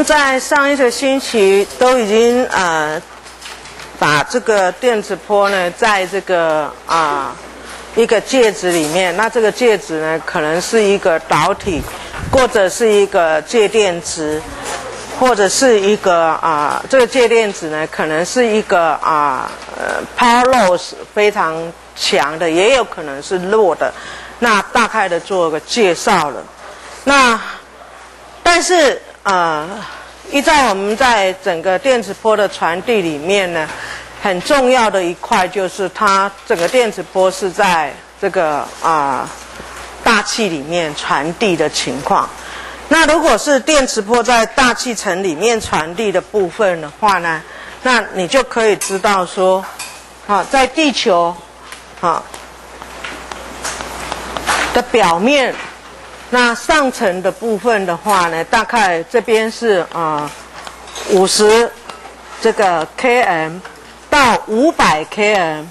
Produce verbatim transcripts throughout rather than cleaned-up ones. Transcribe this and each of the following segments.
们在上一个星期都已经呃把这个电磁波呢，在这个啊、呃、一个介质里面，那这个介质呢可能是一个导体，或者是一个介电池，或者是一个啊、呃、这个介电子呢可能是一个啊呃 power loss 非常强的，也有可能是弱的。那大概的做个介绍了。那但是呃，依照我们在整个电磁波的传递里面呢，很重要的一块就是它整个电磁波是在这个啊、呃、大气里面传递的情况。那如果是电磁波在大气层里面传递的部分的话呢，那你就可以知道说，啊，在地球啊的表面。那上层的部分的话呢，大概这边是啊五十这个 km 到五百 km，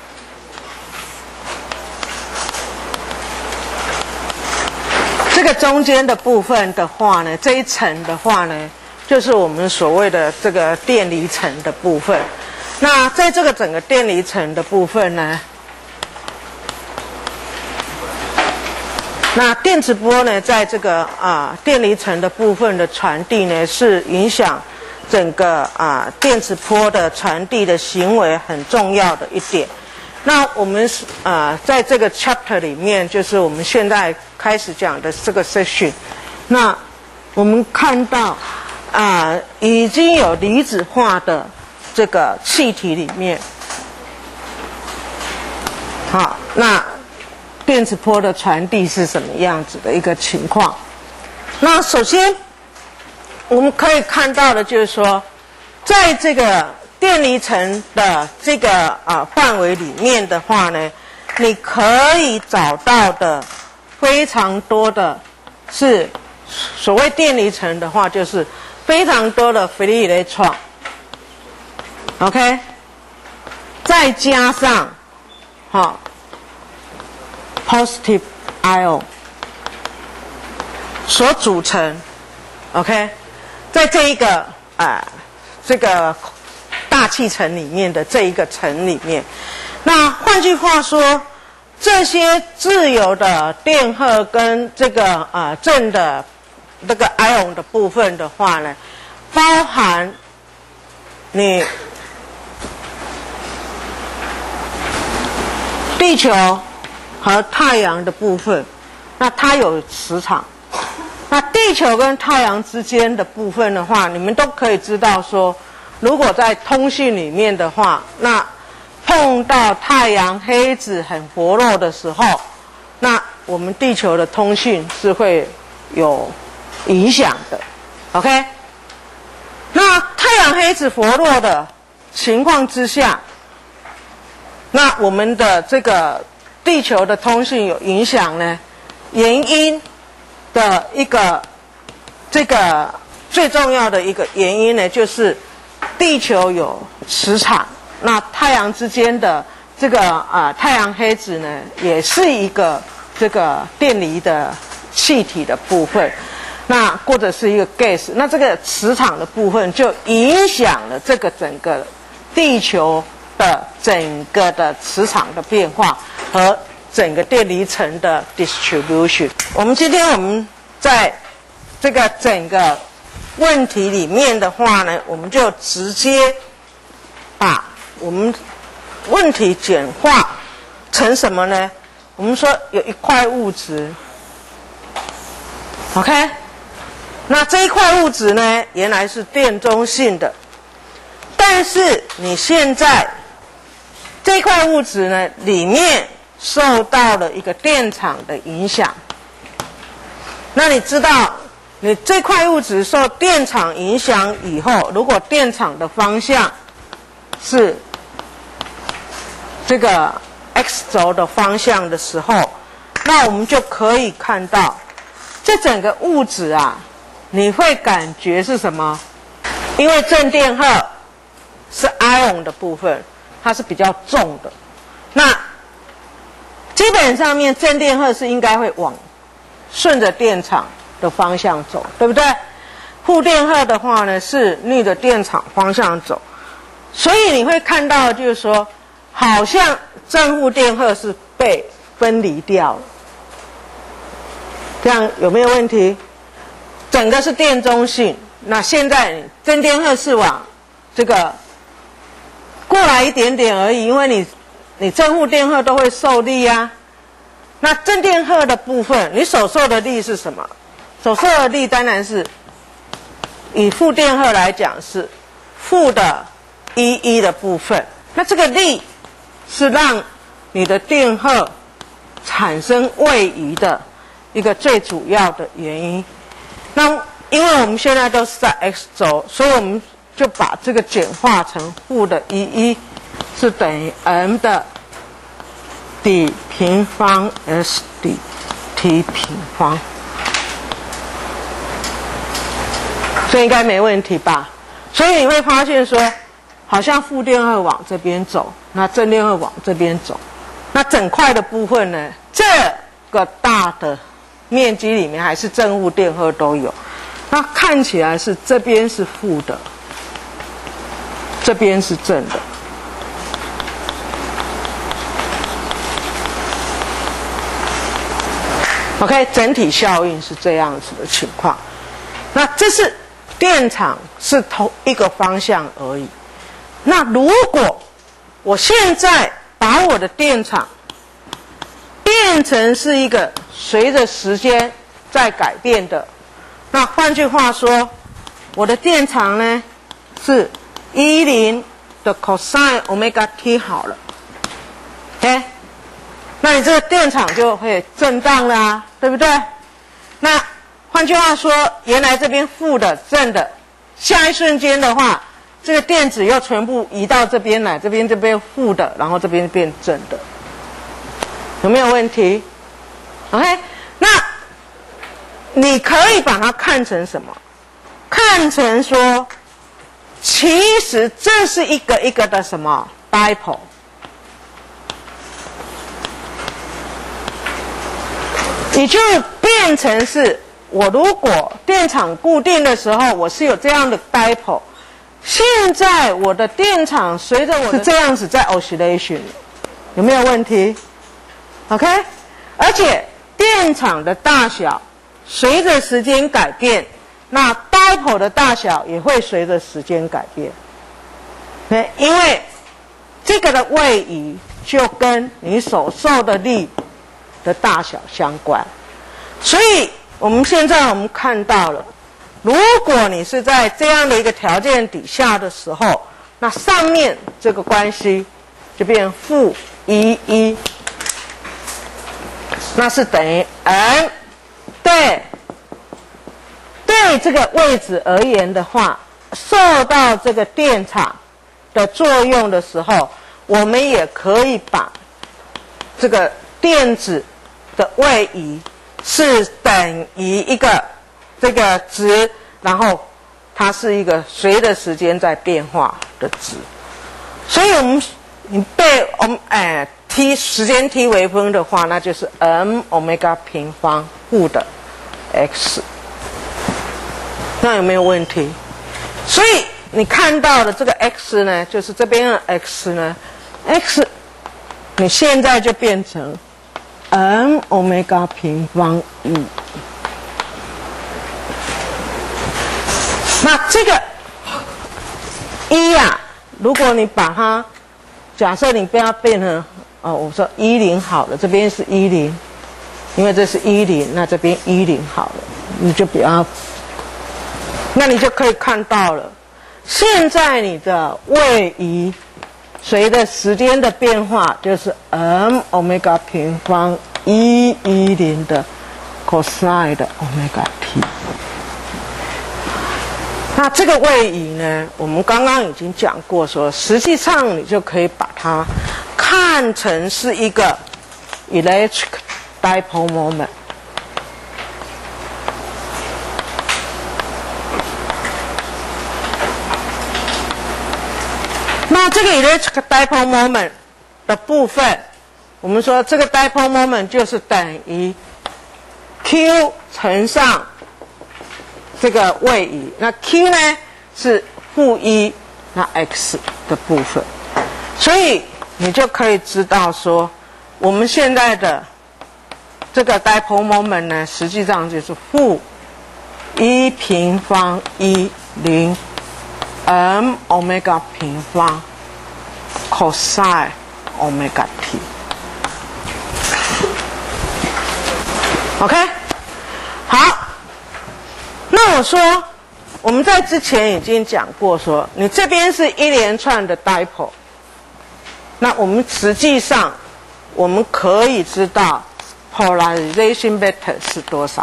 这个中间的部分的话呢，这一层的话呢，就是我们所谓的这个电离层的部分。那在这个整个电离层的部分呢，那电磁波呢，在这个啊电离层的部分的传递呢，是影响整个啊电磁波的传递的行为很重要的一点。那我们啊在这个 chapter 里面，就是我们现在开始讲的这个 section， 那我们看到啊已经有离子化的这个气体里面，好，那电磁波的传递是什么样子的一个情况？那首先我们可以看到的就是说，在这个电离层的这个啊范围里面的话呢，你可以找到的非常多的是所谓电离层的话，就是非常多的 free electron，OK， 再加上好。positive ion 所组成 ，OK， 在这一个啊、呃、这个大气层里面的这一个层里面，那换句话说，这些自由的电荷跟这个啊、呃、正的这个 ion 的部分的话呢，包含你地球和太阳的部分，那它有磁场。那地球跟太阳之间的部分的话，你们都可以知道说，如果在通讯里面的话，那碰到太阳黑子很活络的时候，那我们地球的通讯是会有影响的 ，OK？ 那太阳黑子活络的情况之下，那我们的这个地球的通讯有影响呢？原因的一个这个最重要的一个原因呢，就是地球有磁场，那太阳之间的这个啊、呃、太阳黑子呢，也是一个这个电离的气体的部分，那或者是一个 gas， 那这个磁场的部分就影响了这个整个地球的整个的磁场的变化和整个电离层的 distribution。我们今天我们在这个整个问题里面的话呢，我们就直接把我们问题简化成什么呢？我们说有一块物质 ，OK， 那这一块物质呢，原来是电中性的，但是你现在这块物质呢，里面受到了一个电场的影响。那你知道，你这块物质受电场影响以后，如果电场的方向是这个 x 轴的方向的时候，那我们就可以看到，这整个物质啊，你会感觉是什么？因为正电荷是 ion 的部分，它是比较重的。那基本上面正电荷是应该会往顺着电场的方向走，对不对？ 负电荷的话呢，是逆着电场方向走，所以你会看到，就是说，好像正负电荷是被分离掉了。这样有没有问题？整个是电中性，那现在正电荷是往这个过来一点点而已，因为你你正负电荷都会受力啊。那正电荷的部分，你所受的力是什么？所受的力当然是以负电荷来讲是负的一一的部分。那这个力是让你的电荷产生位移的一个最主要的原因。那因为我们现在都是在 x 轴，所以我们就把这个简化成负的一一是等于 m 的底平方 s 底 t 平方，所以应该没问题吧？所以你会发现说，好像负电荷往这边走，那正电荷往这边走，那整块的部分呢，这个大的面积里面还是正负电荷都有，那看起来是这边是负的，这边是正的。OK， 整体效应是这样子的情况。那这是电场是同一个方向而已。那如果我现在把我的电场变成是一个随着时间在改变的，那换句话说，我的电场呢是一零的 cosine omega t 好了 ，OK， 那你这个电场就会震荡了啊，对不对？那换句话说，原来这边负的、正的，下一瞬间的话，这个电子又全部移到这边来，这边这边负的，然后这边变正的，有没有问题 ？OK， 那你可以把它看成什么？看成说，其实这是一个一个的什么 dipole， 也就变成是我如果电场固定的时候，我是有这样的 dipole。现在我的电场随着我的是这样子在 oscillation， 有没有问题 ？OK， 而且电场的大小随着时间改变，那 dipole 的大小也会随着时间改变。对，因为这个的位移就跟你所受的力的大小相关，所以我们现在我们看到了。如果你是在这样的一个条件底下的时候，那上面这个关系就变负一一，那是等于 m 对对这个位置而言的话，受到这个电场的作用的时候，我们也可以把这个电子的位移是等于一个这个值，然后它是一个随着时间在变化的值，所以我们你被我们哎 t 时间 t 微分的话，那就是 m omega 平方负的 x， 那有没有问题？所以你看到的这个 x 呢，就是这边的 x 呢 ，x 你现在就变成 m omega 平方一。那这个一呀、啊，如果你把它，假设你不要变成哦，我说一零好了，这边是一零，因为这是一零，那这边一零好了，你就不要，那你就可以看到了，现在你的位移随着时间的变化，就是 m omega 平方一一零的 cosine 的 omega t。那这个位移呢，我们刚刚已经讲过说，实际上你就可以把它看成是一个 electric dipole moment。那这个 electric dipole moment 的部分，我们说这个 dipole moment 就是等于 Q 乘上这个位移，那 Q 呢是负一，那 x 的部分，所以你就可以知道说，我们现在的这个 dipole moment 呢，实际上就是负一平方一零 m omega 平方 cosine omega t。OK， 好，那我说我们在之前已经讲过说，你这边是一连串的 dipole， 那我们实际上我们可以知道 polarization vector 是多少。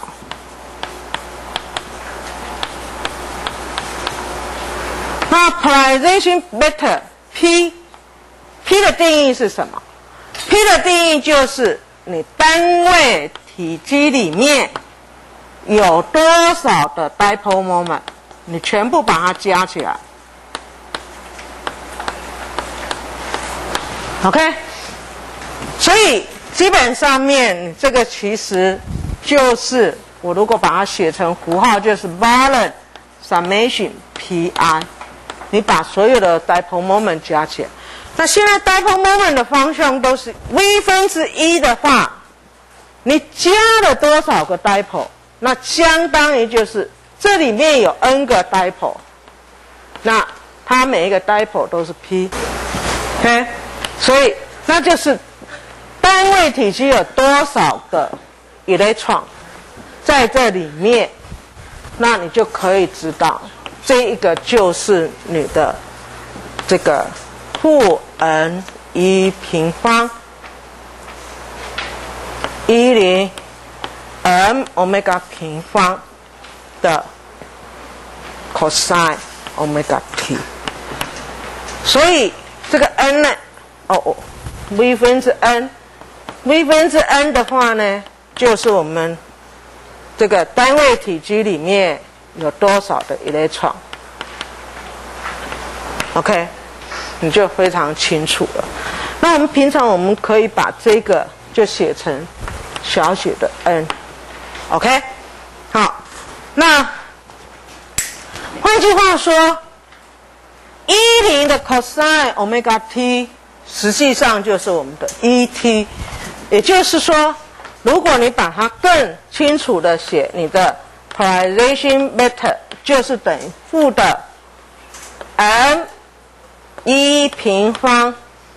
那 polarization vector P P 的定义是什么 ？P 的定义就是你单位体积里面有多少的 dipole moment， 你全部把它加起来。OK， 所以基本上面这个其实就是我如果把它写成符号，就是 valence summation pi， 你把所有的 dipole moment 加起来。那现在 dipole moment 的方向都是 v 分之一的话，你加了多少个 dipole， 那相当于就是这里面有 n 个 dipole， 那它每一个 dipole 都是 p，OK， 所以那就是单位体积有多少个 electron 在这里面，那你就可以知道这一个就是你的这个负 n 一平方一零 m omega 平方的 cosine omega t， 所以这个 n 呢，哦哦 v 分之 n，v 分之 n 的话呢，就是我们这个单位体积里面有多少的 electron。OK， 你就非常清楚了。那我们平常我们可以把这个就写成小写的 n。OK， 好，那换句话说，一零的 cosine omega t 实际上就是我们的 E T， 也就是说，如果你把它更清楚的写，你的 polarization vector 就是等于负的 m 一平方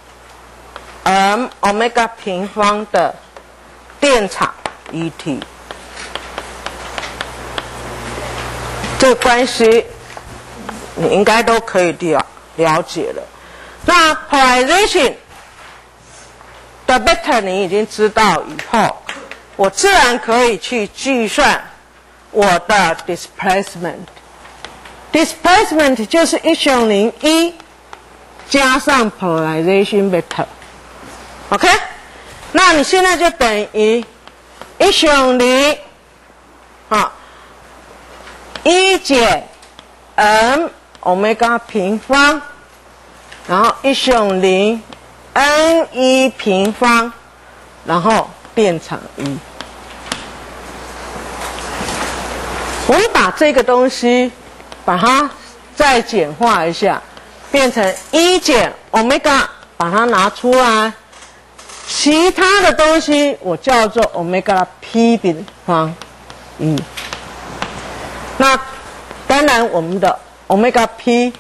m omega 平方的电场 E T， 这个关系你应该都可以了了解了。那 polarization 的 vector 你已经知道以后，我自然可以去计算我的 displacement。displacement 就是一乘零一加上 polarization vector。OK， 那你现在就等于一乘零啊一减 m omega 平方，然后一乘零 n 一平方，然后电场一。我们把这个东西把它再简化一下，变成一减 omega， 把它拿出来，其他的东西我叫做 omega p 平方一。那当然我们的 omega p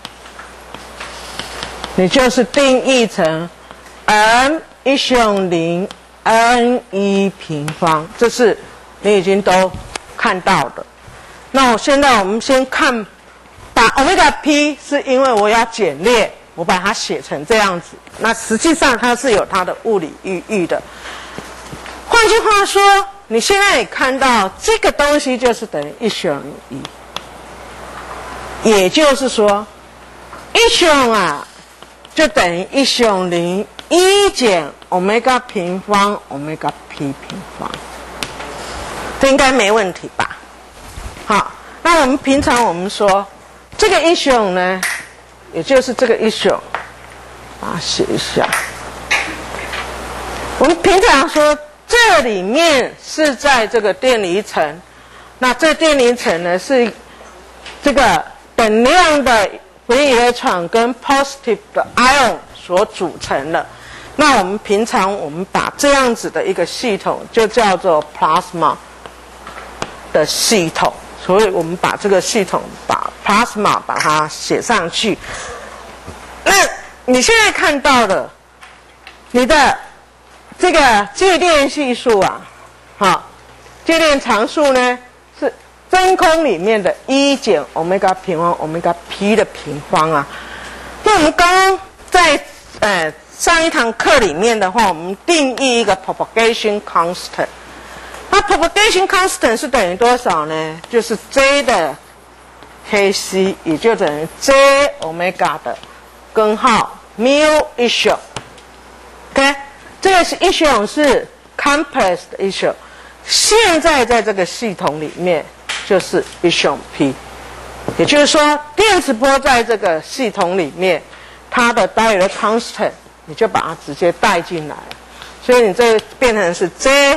你就是定义成 m 一乘零 n 一平方，这是你已经都看到的。那我现在我们先看，把 omega p 是因为我要简略，我把它写成这样子。那实际上它是有它的物理意义的。换句话说，你现在也看到这个东西就是等于一乘一，也就是说，一乘啊就等于一乘零一减 omega 平方 omega p 平方，这应该没问题吧？好，那我们平常我们说这个一乘呢，也就是这个一乘，把它写一下。我们平常说这里面是在这个电离层， 那这电离层呢是这个等量的 free electron 跟 positive 的 ion 所组成的。那我们平常我们把这样子的一个系统就叫做 plasma 的系统，所以我们把这个系统把 plasma 把它写上去。那你现在看到的，你的这个介电系数啊，好，介电常数呢是真空里面的一减 omega 平方 omega p 的平方啊。那我们刚刚在呃上一堂课里面的话，我们定义一个 propagation constant。那 propagation constant 是等于多少呢？就是 J 的 Kc 也就等于 J omega 的根号 mu issue。OK， 这个是 issue 是 complex 的 issue。现在在这个系统里面就是 issue P， 也就是说电磁波在这个系统里面，它的 Dirac constant 你就把它直接带进来，所以你这变成是 J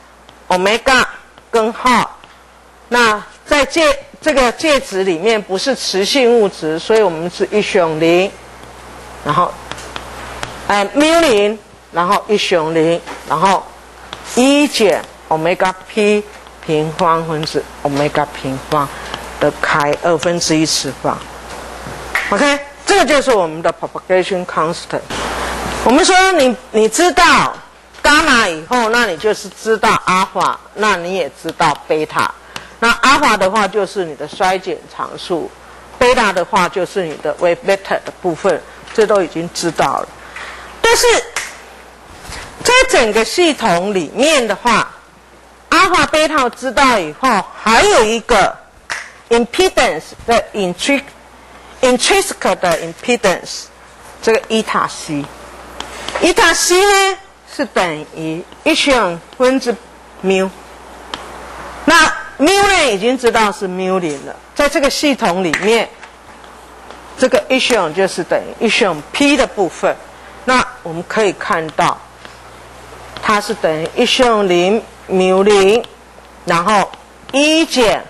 omega 根号。那在介这个介质里面不是磁性物质，所以我们是一选零，然后哎 mu 零，然后一选零，然后一减 omega p 平方分之 omega 平方的开二分之一次方。OK， 这个就是我们的 propagation constant。我们说你你知道伽马以后，那你就是知道阿法，那你也知道贝塔。那阿法的话就是你的衰减常数，贝塔的话就是你的 wave vector 的部分，这都已经知道了。但是在整个系统里面的话，阿法、贝塔知道以后，还有一个 impedance 的 intrinsic intrinsic 的 impedance， 这个伊塔 c。伊塔 c 呢是等于一选分之 mu， 那 mu 呢已经知道是 mu 零了，在这个系统里面，这个一选就是等于一选 p 的部分，那我们可以看到，它是等于一选零 mu 零，然后一减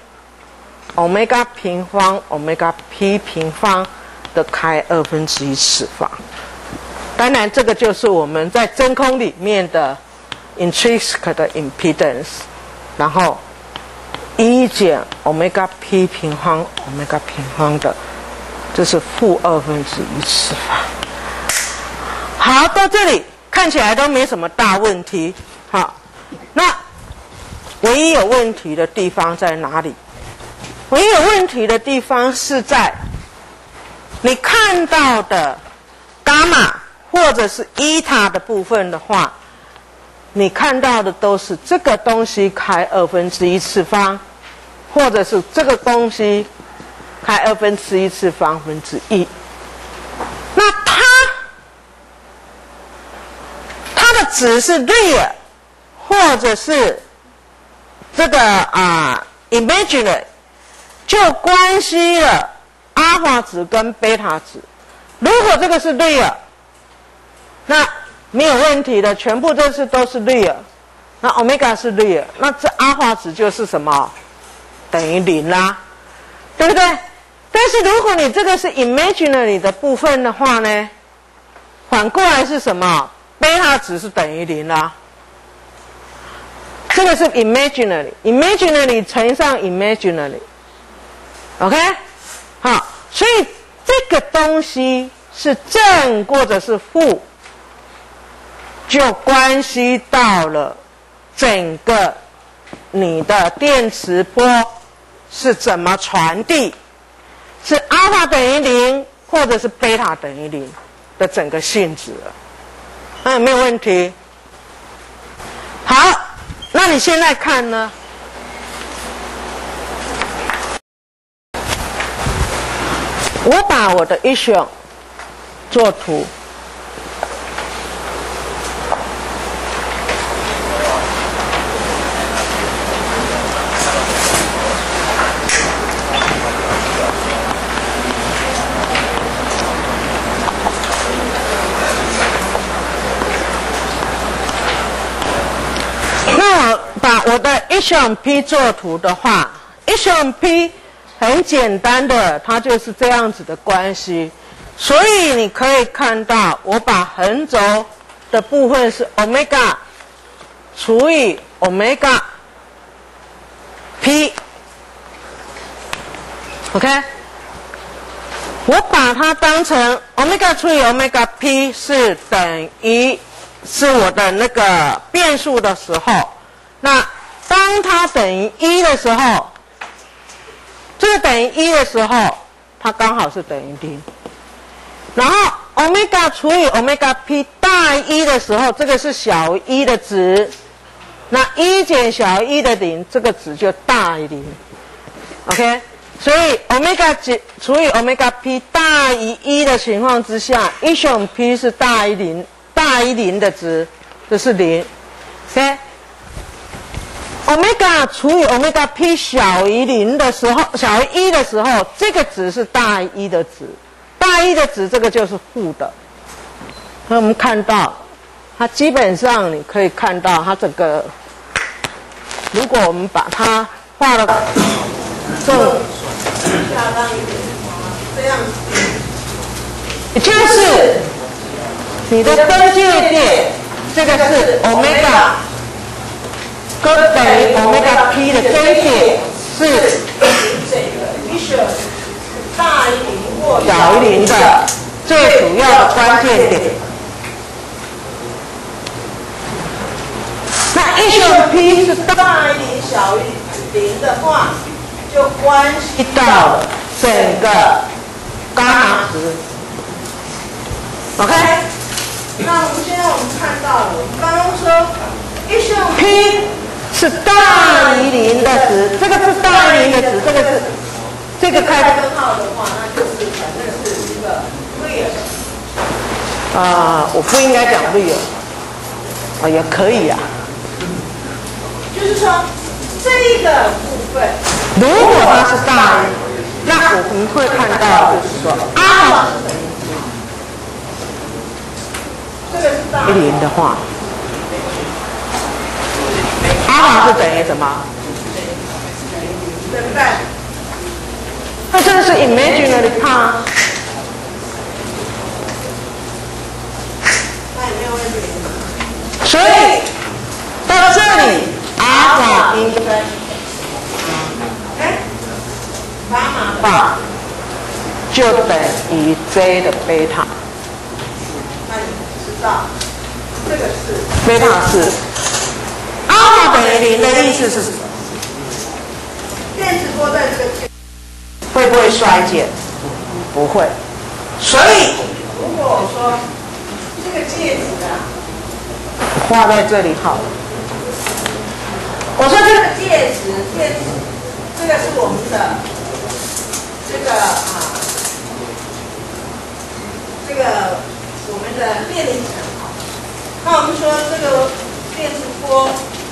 omega 平方 omega p 平方的开二分之一次方。当然，这个就是我们在真空里面的 intrinsic 的 impedance， 然后一减 omega p 平方 omega 平方的，这是负二分之一次方。好，到这里看起来都没什么大问题。好，那唯一有问题的地方在哪里？唯一有问题的地方是在你看到的伽马或者是伊塔的部分的话，你看到的都是这个东西开二分之一次方，或者是这个东西开二分之一次方分之一。那它它的值是 real， 或者是这个啊、呃、imaginary， 就关系了阿法值跟贝塔值。如果这个是 real，那没有问题的，全部这是都是 real， 那 omega 是 real， 那这阿法值就是什么？等于零啦，对不对？但是如果你这个是 imaginary 的部分的话呢，反过来是什么？贝塔值是等于零啦。这个是 imaginary，imaginary 乘上 imaginary，OK， 好，所以这个东西是正或者是负，就关系到了整个你的电磁波是怎么传递，是阿法等于零，或者是贝塔等于零的整个性质了。嗯，没有问题。好，那你现在看呢？我把我的 issue 做图。把我的 issue P 做图的话， 一选 P 很简单的，它就是这样子的关系。所以你可以看到，我把横轴的部分是 omega 除以 omega P，OK， 我把它当成 omega 除以 omega P 是等于是我的那个变数的时候，那当它等于一的时候，这个等于一的时候，它刚好是等于零。然后 omega 除以 omega P 大于一的时候，这个是小于一的值，那一减小于一的零，这个值就大于零。OK， 所以 omega 除以 omega P 大于一的情况之下，一选 P 是大于零，大于零的值，这是零。OK。omega 除以 omega P 小于零的时候，小于一的时候，这个值是大于一的值，大于一的值这个就是负的。那我们看到，它基本上你可以看到它这个，如果我们把它画了正下当一点，这样子，也就是你的分界点，这个是 omega。跟等于 omega P 的这一点是这个 equation 大于零或小于零的最主要的关键点。那 equation P 是大于零小于零的话，就关系到了整个伽马值。OK， 那我们现在我们看到了，我们刚刚说 equation P。是大于零的值，这个是大于零的值，这个是这个开根号的话，那就是反正是一个 real。啊、呃，我不应该讲 real， 啊、呃、也可以啊。就是说这个部分，如果它是大于，那我们会看到就是说阿尔法是等于这个是大于零的话。阿尔法是等于什么？对不对？那这个是 imaginary part， 那也没有问题。所以到这里，阿尔法应该，哎，伽马法就等于 J 的贝塔。那你知道这个是贝塔是。阿尔法等于零的意思是什么？电磁波在这个会不会衰减？不会。所以，如果我说这个介质啊，画在这里好了。我说这个介质，介质，这个是我们的这个啊，这个我们的电离层啊。那我们说这个电磁波。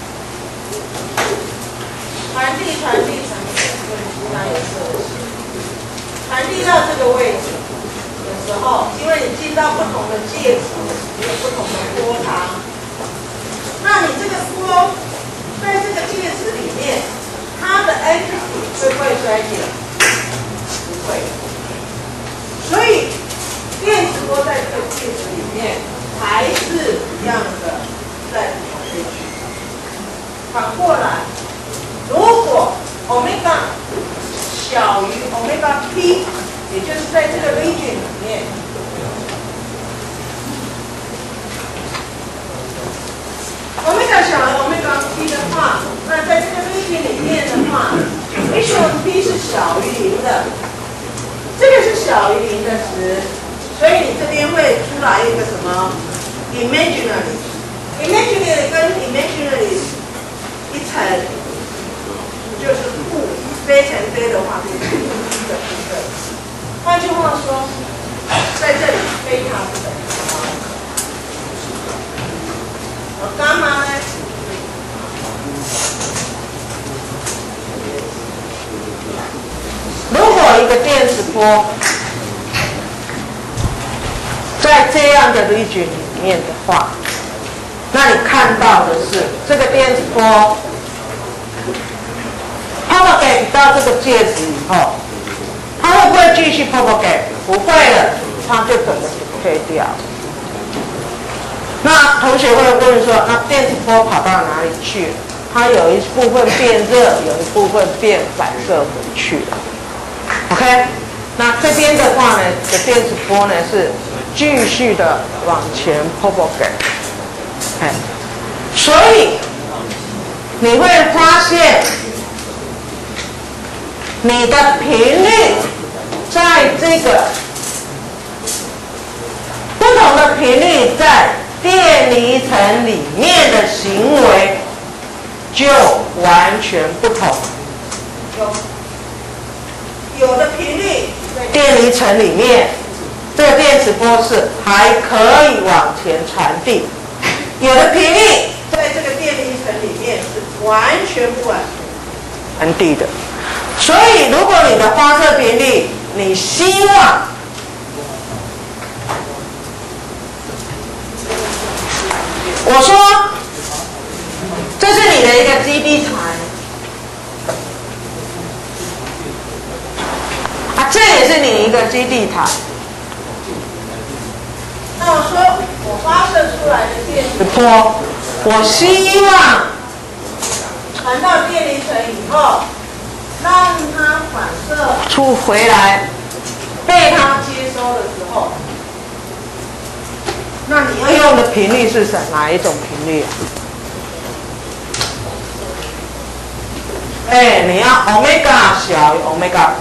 传递传递传递，这个图上有设计。传递到这个位置的时候，因为你进到不同的介质，有不同的波长，那你这个波在这个介质里面，它的 entropy 会不会衰减？不会。所以电磁波在这个介质里面还是一样的在传递去。反过来。如果 omega 小于 omega P， 也就是在这个 region 里面，欧米伽小于 omega P 的话，那在这个 region 里面的话 ，equation P 是小于零的，这个是小于零的值，所以你这边会出来一个什么 imaginary，imaginary 跟 imaginary 一层。就是负非乘非的话，就是负一的部分。换句话说，在这里贝塔是等于什么？而伽马呢？如果一个电磁波在这样的 region 里面的话，那你看到的是这个电磁波。propagate propagate 到这个介质以后，它会不会继续 propagate？ 不会了，它就整个退掉。那同学会问说，那电磁波跑到哪里去了？它有一部分变热，有一部分变反射回去了。OK， 那这边的话呢，的电磁波呢是继续的往前 propagate。哎，所以你会发现，你的频率在这个不同的频率在电离层里面的行为就完全不同。有有的频率在电离层里面，这个电磁波是还可以往前传递；有的频率在这个电离层里面是完全不往前传递的。所以，如果你的发射频率，你希望我说，这是你的一个基地台，啊，这也是你一个基地台。那我说，我发射出来的电磁波，我希望传到电离层以后，让它反射出回来，被它接收的时候。那你要用的频率是什哪一种频率啊？哎，你要 omega 小于 omega。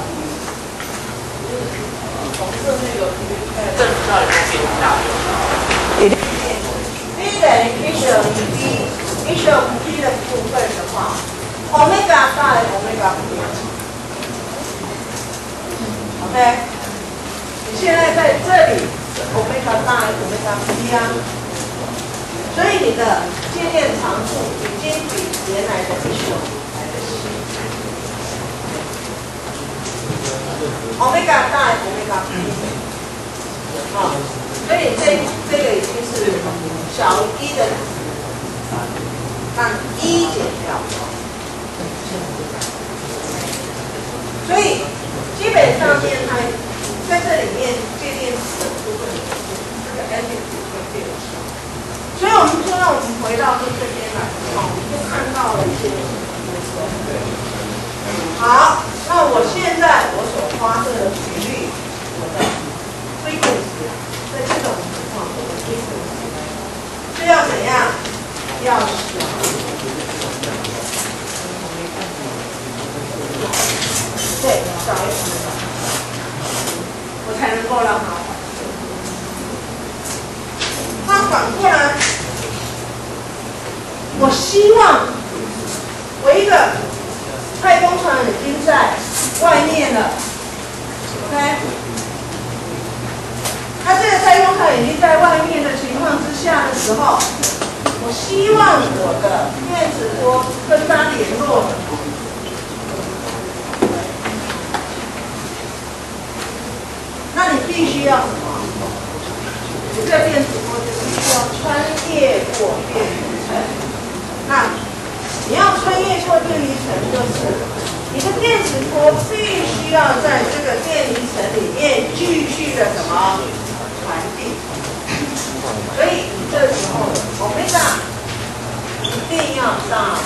红色那个频率，正知道有变大。一定。B 等于 P 等于 B，P 等于 P 的部分的话 ，omega 大于 omega P。OK， 你现在在这里。omega 大于 omega P 啊，所以你的接电长度已经比原来的 H 来的细。omega 大于 omega P， 啊，所以这这个已经是小于一的，让一减掉。所以基本上面它在这里面介电池的部分，这个 N 电池会变少。所以我们说，让我们回到这这边来，哦，我们就看到了一些。好，那我现在我所发射的频率，我的 frequency， 在这种情况，我的 frequency 是要怎样？要小。对，小于什么？我才能够让它缓射。它反过来，我希望我一个太空船已经在外面了 ，OK？ 它这个太空船已经在外面的情况之下的时候，我希望我的电磁波跟它联络。那你必须要什么？你这个电磁波就必须要穿越过电离层。那你要穿越过电离层，就是你的电磁波必须要在这个电离层里面继续的什么传递。所以你这时候omega一定要大。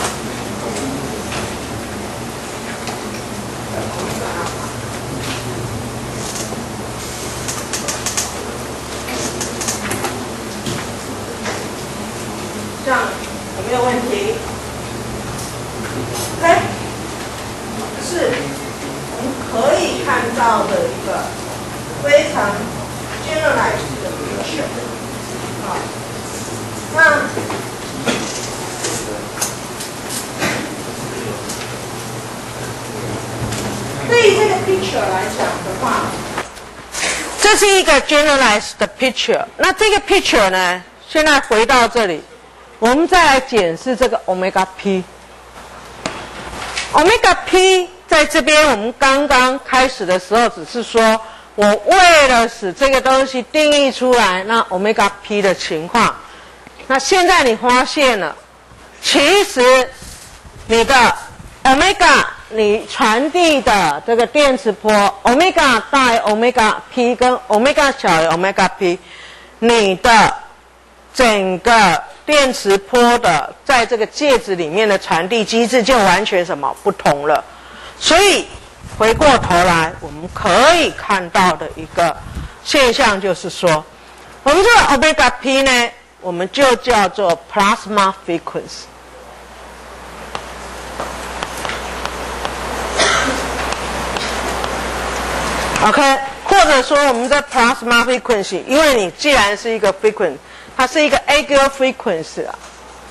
这样有没有问题 ？OK， 这是我们可以看到的一个非常 generalized 的 picture。好，那对于这个 picture 来讲的话，这是一个 generalized 的 picture。那这个 picture 呢，现在回到这里。我们再来检视这个 omega p。omega p 在这边，我们刚刚开始的时候只是说，我为了使这个东西定义出来，那 omega p 的情况。那现在你发现了，其实你的 omega 你传递的这个电磁波 omega 大于 omega p 跟 omega 小于 omega p， 你的整个电磁波的在这个介质里面的传递机制就完全什么不同了。所以回过头来，我们可以看到的一个现象就是说，我们这个 omega p 呢，我们就叫做 plasma frequency。OK， 或者说我们的 plasma frequency， 因为你既然是一个 frequency， 它是一个 angular frequency 啊。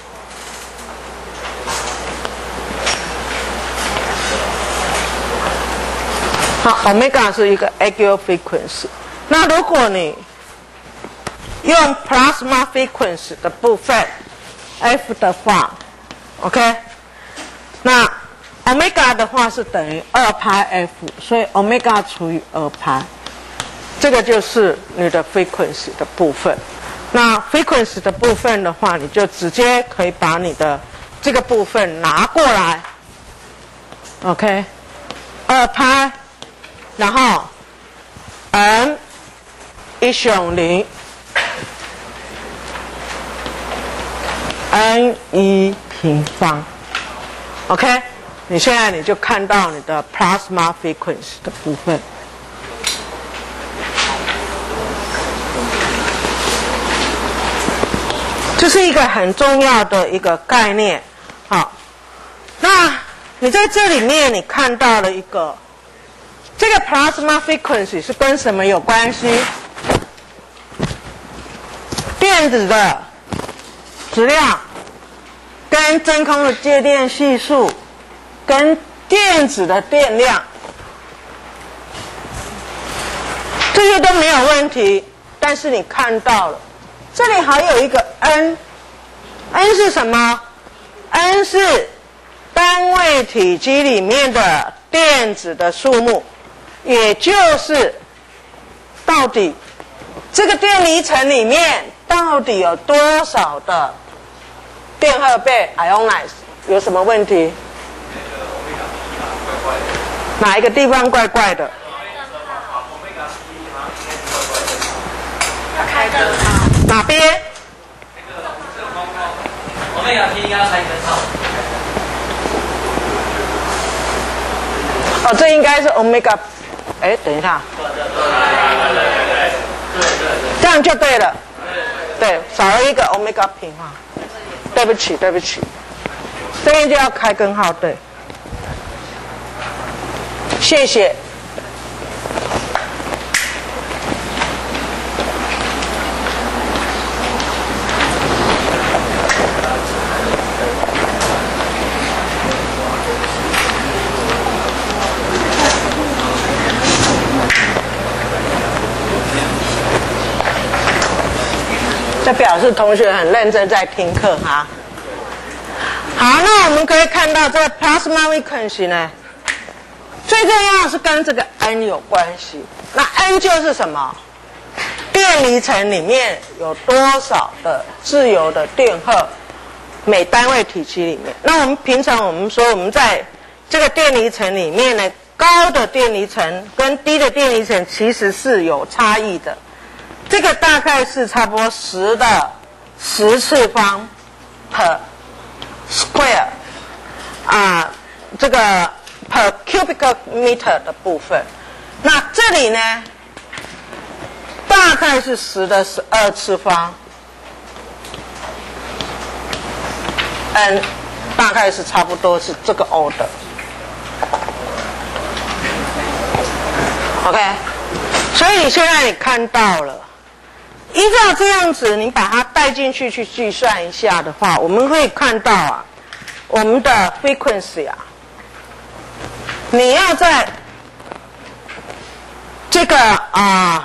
好 ，omega 是一个 angular frequency。那如果你用 plasma frequency 的部分 F 的话 ，OK， 那 omega 的话是等于二派 F， 所以 omega 除以二派，这个就是你的 frequency 的部分。那 frequency 的部分的话，你就直接可以把你的这个部分拿过来 ，OK， 二派，然后 n 一乘零 n 一平方 ，OK。你现在你就看到你的 plasma frequency 的部分，这是一个很重要的一个概念。好，那你在这里面你看到了一个，这个 plasma frequency 是跟什么有关系？电子的质量跟真空的介电系数。跟电子的电量，这些都没有问题。但是你看到了，这里还有一个 n，n 是什么 ？n 是单位体积里面的电子的数目，也就是到底这个电离层里面到底有多少的电荷被 ionize， 有什么问题？哪一个地方怪怪的？ 要开灯号。 哪边？ 我们要听要开灯号。 哦，这应该是 omega。哎，等一下。这样就对了。对，少了一个 omega 平方。对不起，对不起，这边就要开根号，对。谢谢。这表示同学很认真在听课哈。好，那我们可以看到这个 plasma frequency 呢，最重要的是跟这个 n 有关系。那 n 就是什么？电离层里面有多少的自由的电荷每单位体积里面？那我们平常我们说我们在这个电离层里面呢，高的电离层跟低的电离层其实是有差异的。这个大概是差不多十的十次方 per square 啊，这个 per cubic meter 的部分。那这里呢，大概是十的十二次方 n， 大概是差不多是这个 order。OK， 所以你现在你看到了。依照这样子，你把它带进去去计算一下的话，我们会看到啊，我们的 frequency 啊，你要在这个啊，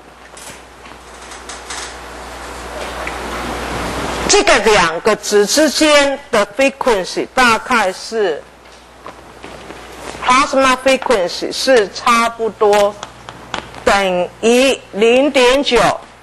这个两个值之间的 frequency 大概是 plasma frequency 是差不多等于 零点九。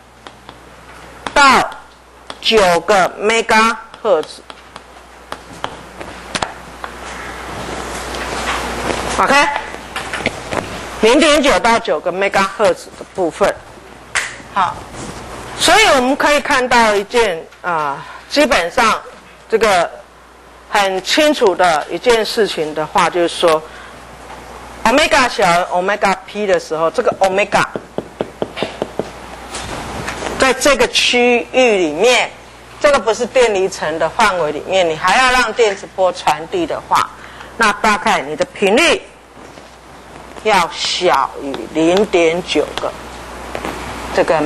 到九个 mega 赫兹， OK， 零点九到九个 megahertz 的部分。好，所以我们可以看到一件啊、呃，基本上这个很清楚的一件事情的话，就是说 omega 小于 omega p 的时候，这个 omega 在这个区域里面，这个不是电离层的范围里面，你还要让电磁波传递的话，那大概你的频率要小于 零点九个这个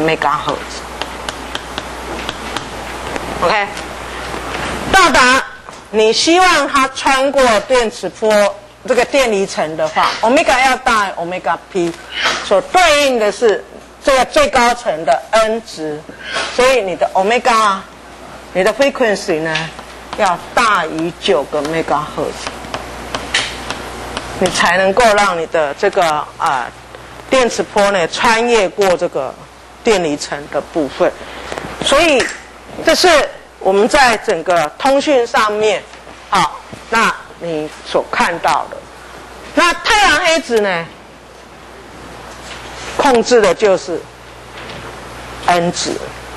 megahertz。OK， 到达你希望它穿过电磁波这个电离层的话 ，omega 要大于 omega p， 所对应的是这个最高层的 n 值，所以你的 omega， 你的 frequency 呢要大于九个 megahertz， 你才能够让你的这个啊、呃、电磁波呢穿越过这个电离层的部分，所以这是我们在整个通讯上面，好，那你所看到的。那太阳黑子呢，控制的就是 n 值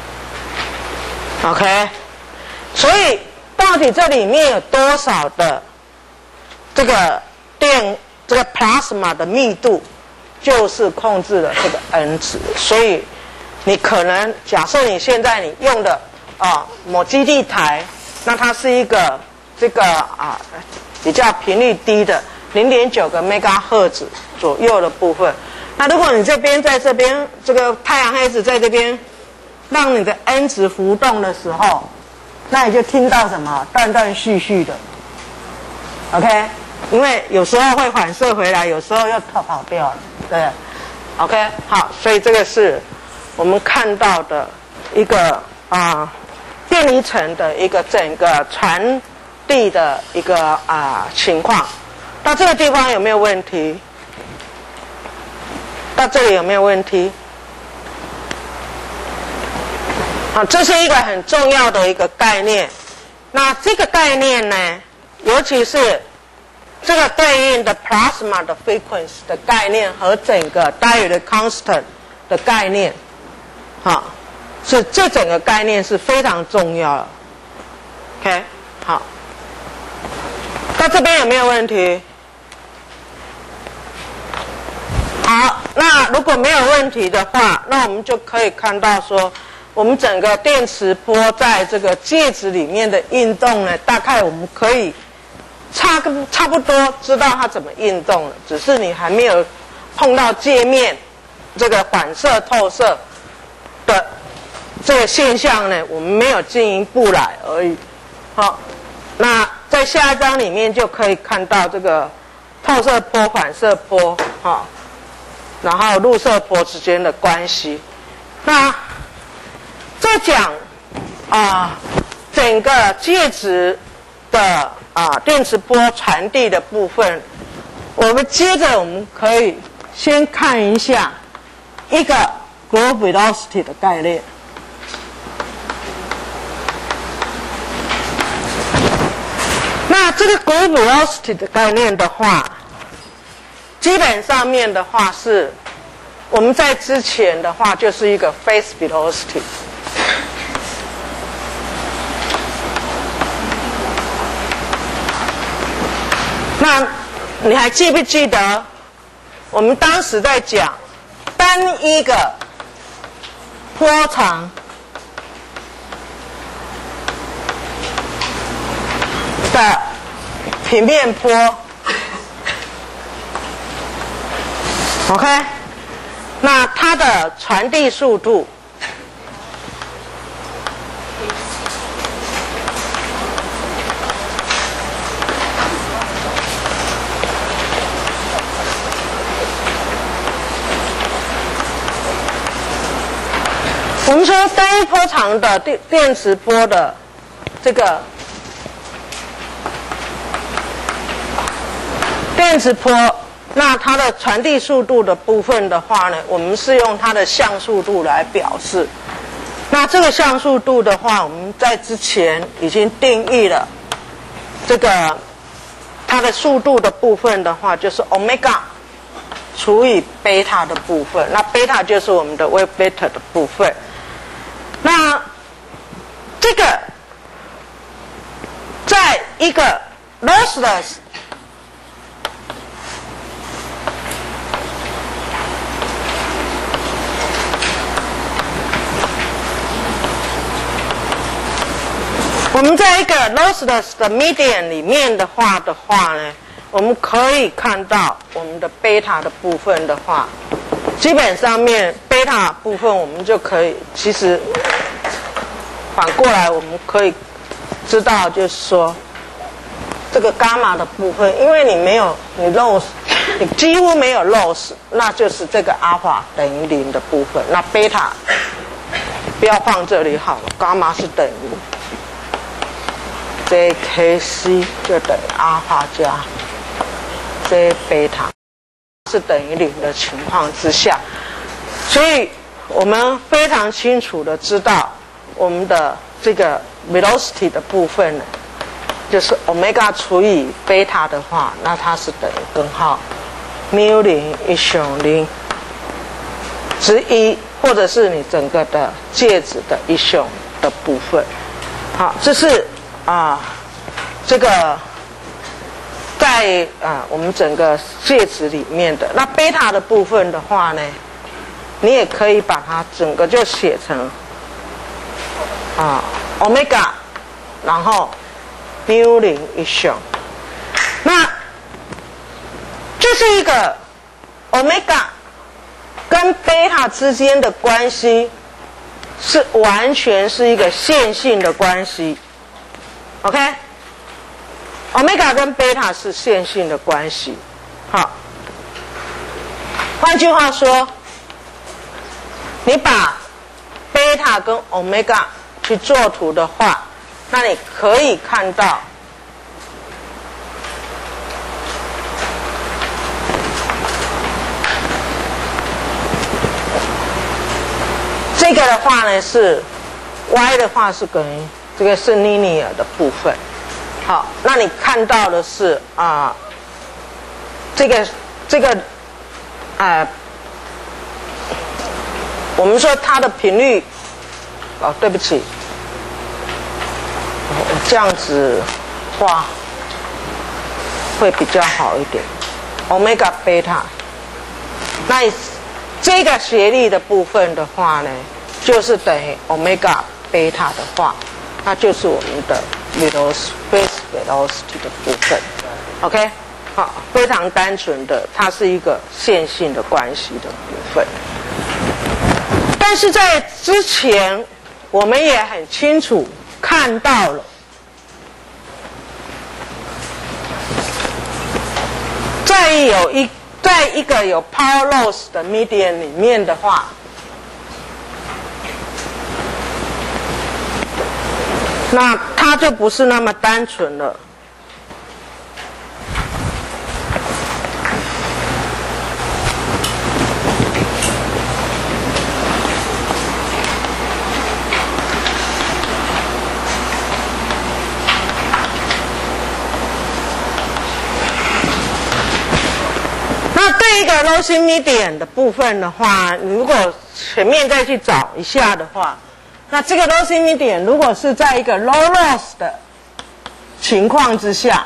，OK， 所以到底这里面有多少的这个电这个 plasma 的密度，就是控制了这个 n 值，所以你可能假设你现在你用的啊某基地台，那它是一个这个啊比较频率低的 零点九个 megahertz 左右的部分。那如果你这边在这边这个太阳黑子在这边让你的 n 值浮动的时候，那你就听到什么断断续续的 ，OK？ 因为有时候会反射回来，有时候又跑跑掉了，对 ，OK？ 好，所以这个是我们看到的一个啊、呃、电离层的一个整个传递的一个啊、呃、情况。到这个地方有没有问题？到这里有没有问题？好，这是一个很重要的一个概念。那这个概念呢，尤其是这个对应的 plasma 的 frequency 的概念和整个 diode constant 的概念，好，是这整个概念是非常重要的。OK， 好，到这边有没有问题？好，那如果没有问题的话，那我们就可以看到说，我们整个电磁波在这个介质里面的运动呢，大概我们可以差个差不多知道它怎么运动了，只是你还没有碰到界面这个反射透射的这个现象呢，我们没有进一步来而已。好，那在下一章里面就可以看到这个透射波、反射波，好。然后入射波之间的关系。那在讲啊、呃、整个介质的啊、呃、电磁波传递的部分，我们接着我们可以先看一下一个 group velocity 的概念。那这个 group velocity 的概念的话，基本上面的话是，我们在之前的话就是一个 phase velocity。那你还记不记得，我们当时在讲单一个波长的平面波？OK， 那它的传递速度我们说单一波长的电电磁波的这个电磁波，那它的传递速度的部分的话呢，我们是用它的像素度来表示。那这个像素度的话，我们在之前已经定义了这个它的速度的部分的话，就是 omega 除以贝塔的部分，那贝塔就是我们的 wave vector 的部分。那这个在一个 lossless 我们在一个 lossless 的 medium 里面的话的话呢，我们可以看到我们的贝塔的部分的话，基本上面贝塔部分我们就可以，其实反过来我们可以知道，就是说这个伽马的部分，因为你没有你 loss， 你几乎没有 loss， 那就是这个阿尔法等于零的部分，那贝塔不要放这里好了，伽马是等于 J K C 就等于阿尔法加 J 贝塔是等于零的情况之下，所以我们非常清楚的知道我们的这个 velocity 的部分呢，就是 omega 除以贝塔的话，那它是等于根号 mu 零一熊零之一，或者是你整个的介质的一熊的部分。好，这是啊，这个在啊我们整个介质里面的那贝塔的部分的话呢，你也可以把它整个就写成啊 omega， 然后 mu 零一熊，那这是一个 omega 跟贝塔之间的关系是完全是一个线性的关系。OK， omega 跟贝塔是线性的关系。好，换句话说，你把贝塔跟 omega 去作图的话，那你可以看到这个的话呢是 y 的话是等于这个是 linear 的部分。好，那你看到的是啊、呃，这个这个呃，我们说它的频率，哦，对不起，我这样子画会比较好一点。omega 贝塔，那这个斜率的部分的话呢，就是等于 omega 贝塔的话，那就是我们的 velocity phase velocity 的部分。OK， 好，非常单纯的，它是一个线性的关系的部分。但是在之前，我们也很清楚看到了，在有一在一个有 power loss 的 medium 里面的话，那它就不是那么单纯了。那对一个 losing medium 的部分的话，你如果前面再去找一下的话，那这个 losing medium 如果是在一个 low loss 的情况之下，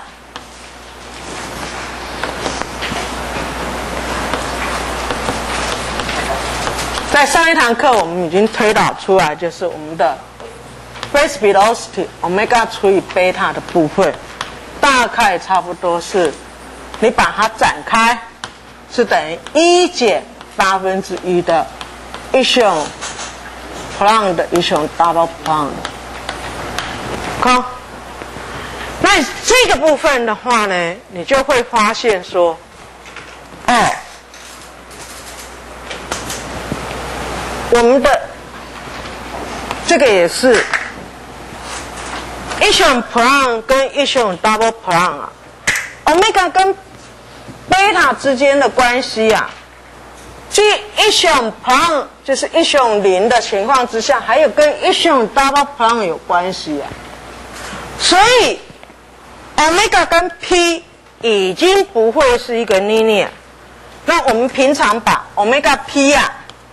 在上一堂课我们已经推导出来，就是我们的 phase velocity omega 除以贝塔的部分，大概差不多是你把它展开，是等于一减八分之一的一熊 Planck 的一熊 double Planck。好，那这个部分的话呢，你就会发现说，哦，我们的这个也是一熊 Planck 跟一熊 double Planck 啊 ，omega 跟贝塔之间的关系啊，即一熊 Planck 就是一熊零的情况之下，还有跟一熊 double Planck 有关系啊。所以 omega 跟 p 已经不会是一个 linear。那我们平常把 omega p 啊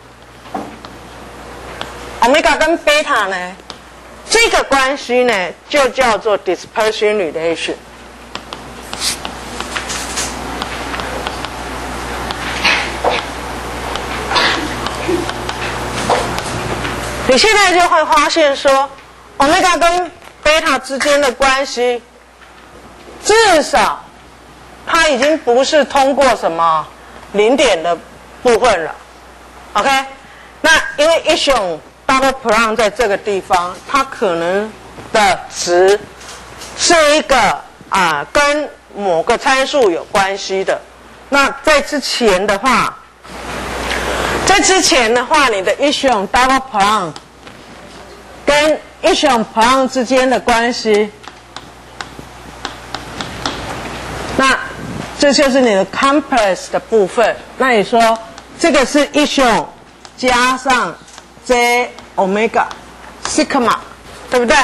，omega 跟 beta 呢，这个关系呢就叫做 dispersion relation。你现在就会发现说 ，omega 跟 beta 之间的关系，至少它已经不是通过什么零点的部分了 ，OK？ 那因为一种 double prime 在这个地方，它可能的值是一个啊跟某个参数有关系的。那在之前的话，在之前的话，你的一种 double prime 跟一种 prime 之间的关系，那这就是你的 complex 的部分。那你说这个是一种加上 j omega sigma， 对不对？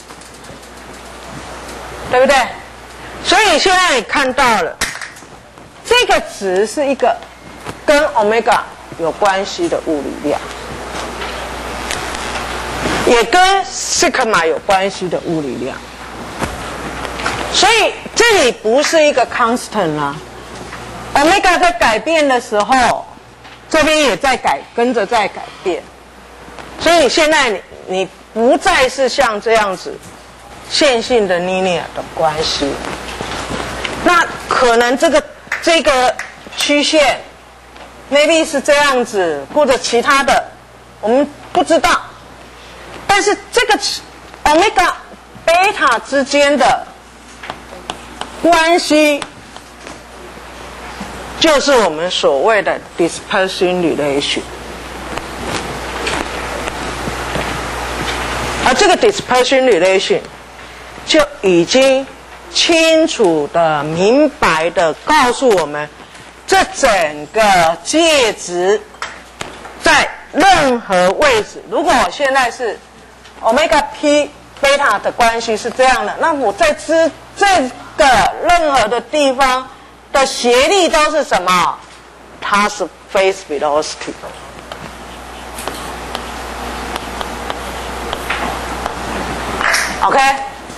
对不对？所以现在你看到了，这个值是一个跟 omega 有关系的物理量，也跟 sigma 有关系的物理量。所以这里不是一个 constant 啦、啊、，omega 在改变的时候，这边也在改，跟着在改变。所以现在你你不再是像这样子线性的 linear 的关系。那可能这个这个曲线 maybe 是这样子，或者其他的，我们不知道。但是这个 omega beta 之间的关系，就是我们所谓的 dispersion relation。而这个 dispersion relation 就已经清楚的、明白的告诉我们，这整个介质在任何位置，如果我现在是 omega p beta 的关系是这样的，那我在知这个任何的地方的斜率都是什么？它是 phase velocity。OK，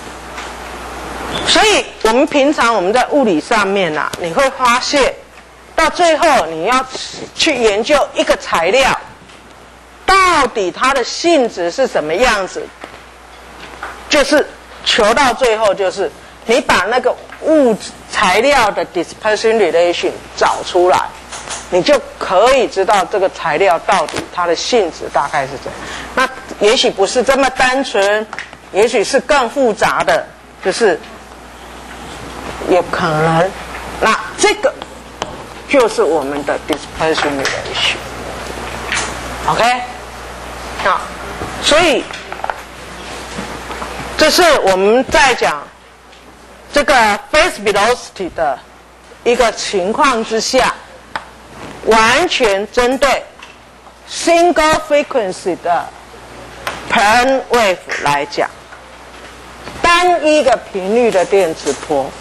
所以我们平常我们在物理上面啊，你会发现，到最后你要去研究一个材料，到底它的性质是什么样子，就是求到最后就是你把那个物质材料的 dispersion relation 找出来，你就可以知道这个材料到底它的性质大概是怎样。那也许不是这么单纯，也许是更复杂的，就是有可能。那这个就是我们的 dispersion relation。OK， 好，所以这是我们在讲这个 phase velocity 的一个情况之下，完全针对 single frequency 的 plane wave 来讲，单一个频率的电磁波。